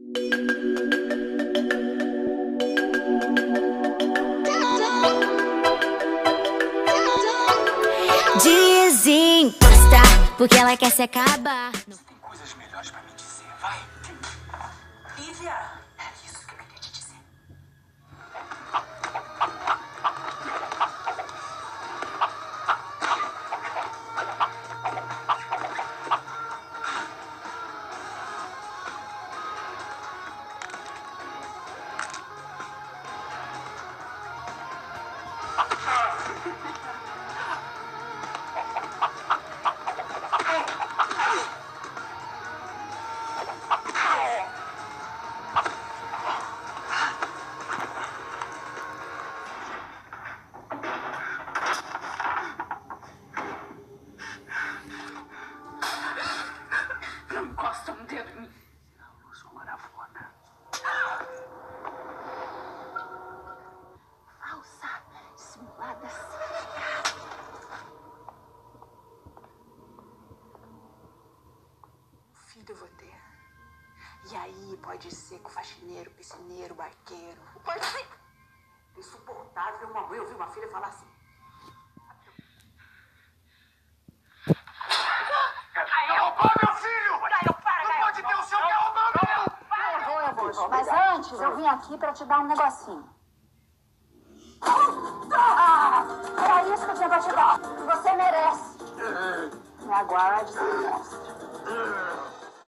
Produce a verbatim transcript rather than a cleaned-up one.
Desencosta, porque ela quer se acabar. Você tem coisas melhores pra me dizer, vai. Lívia, é isso que eu queria te dizer. Não encosta um dedo em mim. Eu sou maravona. Falsa, simulada. Filho eu vou ter. E aí pode ser com faxineiro, piscineiro, barqueiro. Pode ser. Insuportável ver uma mãe ouvir uma filha falar assim. Quer roubar meu filho? Não pode ter o seu quer roubar meu! Eu vou, eu vou, eu vou. Mas antes, eu vim aqui pra te dar um negocinho. Ah, era isso que eu tinha pra te dar. Você merece. Me aguarde, Silvestre.